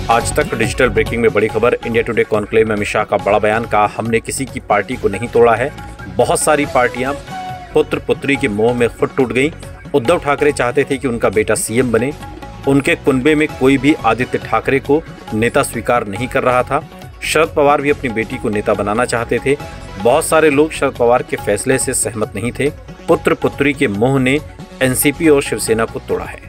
आज तक digital breaking में बड़ी खबर। इंडिया टुडे कॉन्क्लेव में अमित शाह का बड़ा बयान। कहा, हमने किसी की पार्टी को नहीं तोड़ा है। बहुत सारी पार्टियां पुत्र पुत्री के मोह में खुद टूट गई। उद्धव ठाकरे चाहते थे कि उनका बेटा सीएम बने। उनके कुनबे में कोई भी आदित्य ठाकरे को नेता स्वीकार नहीं कर रहा था। शरद पवार भी अपनी बेटी को नेता बनाना चाहते थे। बहुत सारे लोग शरद पवार के फैसले से सहमत नहीं थे। पुत्र पुत्री के मोह ने एनसीपी और शिवसेना को तोड़ा है।